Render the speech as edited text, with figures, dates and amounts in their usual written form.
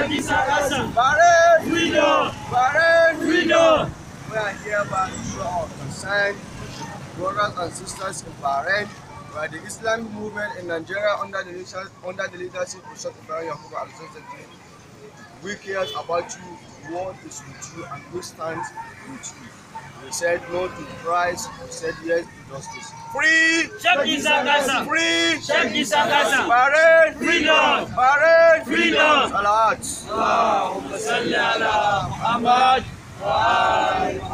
Bahrain, freedom! Bahrain, freedom! We are hereby to show our concern, brothers and sisters in Bahrain, where the Islamic movement in Nigeria under the leadership of Sheikh al-Zakzaki, we care about you, what is with you, and we stand with you. We said no to Christ, we said yes to justice. Free! Free! Bahrain! Freedom! Bahrain! Freedom! Salat! Allahumma salli ala Muhammad wa